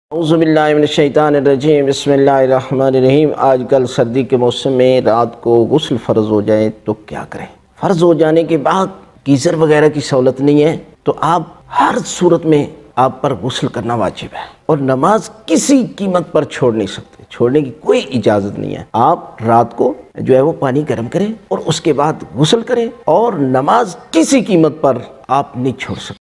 औज़ुबिल्लाहिमिनश्शैतानिर्रजीम बिस्मिल्लाहिर्रहमानिर्रहीम। आजकल सर्दी के मौसम में रात को गुस्ल फ़र्ज़ हो जाए तो क्या करें? फ़र्ज़ हो जाने के बाद गीज़र वगैरह की सहूलत नहीं है तो आप हर सूरत में आप पर गुस्ल करना वाजिब है और नमाज किसी कीमत पर छोड़ नहीं सकते, छोड़ने की कोई इजाज़त नहीं है। आप रात को जो है वो पानी गर्म करें और उसके बाद गुस्ल करें और नमाज किसी कीमत पर आप नहीं छोड़ सकते।